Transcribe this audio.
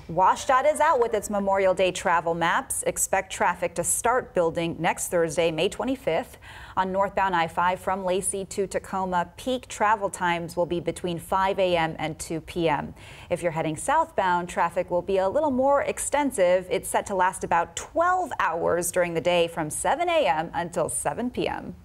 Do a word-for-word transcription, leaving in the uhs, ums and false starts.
W S D O T is out with its Memorial Day travel maps. Expect traffic to start building next Thursday, May twenty-fifth. On northbound I five from Lacey to Tacoma, peak travel times will be between five A M and two P M If you're heading southbound, traffic will be a little more extensive. It's set to last about twelve hours during the day from seven A M until seven P M